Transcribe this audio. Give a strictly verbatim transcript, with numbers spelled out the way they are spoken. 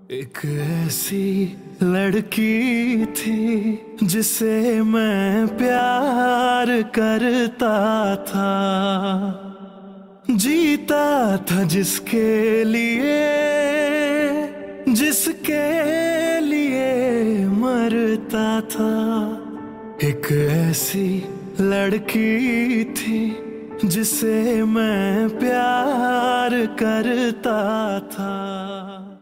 एक ऐसी लड़की थी जिसे मैं प्यार करता था, जीता था जिसके लिए, जिसके लिए मरता था। एक ऐसी लड़की थी जिसे मैं प्यार करता था।